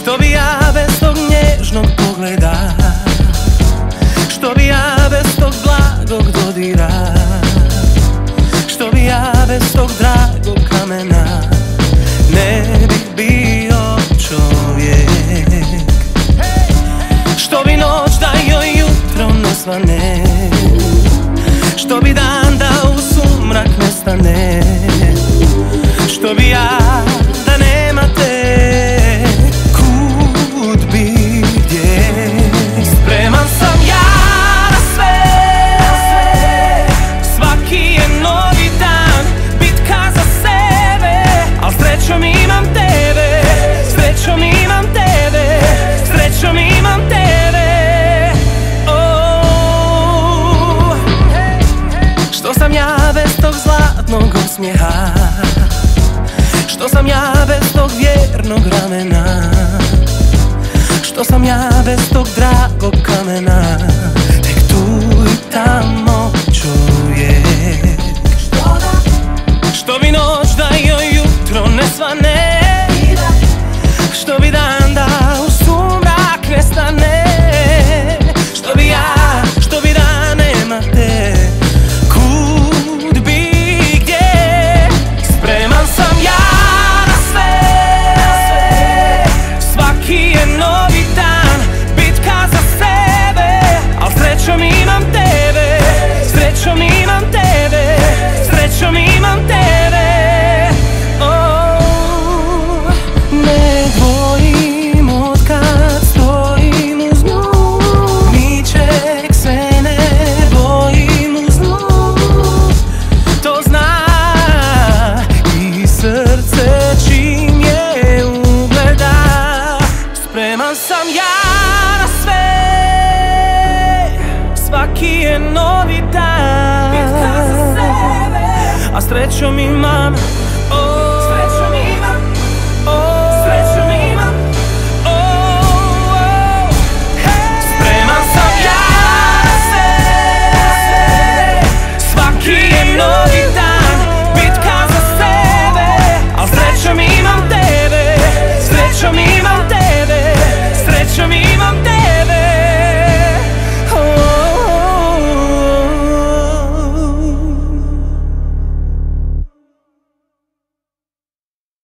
Što bi ja bez tog nježnog pogleda, što bi ja bez tog blagog dodira, što bi ja bez tog dragog kamena ne bih bio čovjek. Što bi noć da joj jutro ne svane, što bi dan da u sumrak nestane, što bi ja da nema te, kud bi, gdje. Spreman sam ja na sve, svaki je novi dan, bitka za sebe, al srećom imam tebe, srećom imam tebe, srećom imam tebe. Što sam ja bez tog zlatnog osmijeha, što sam ja bez tog vjernog ramena, što sam ja bez tog dragog kamena, tek tu i tamo čovjek. Što bi noć da joj jutro ne svane, što bi dan da u sumrak nestane, što bi ja, što bi da nema te, kud bi, gdje. Spreman sam ja na sve, svaki je novi dan, bitka za sebe, al srećom imam tebe, srećom imam tebe, srećom imam tebe. Ne dvojim od kad stojim uz nju, ničeg se ne bojim uz nju, to zna i srce čim je ugleda. Spreman sam ja na sve, svaki je novi dan, a srećom imam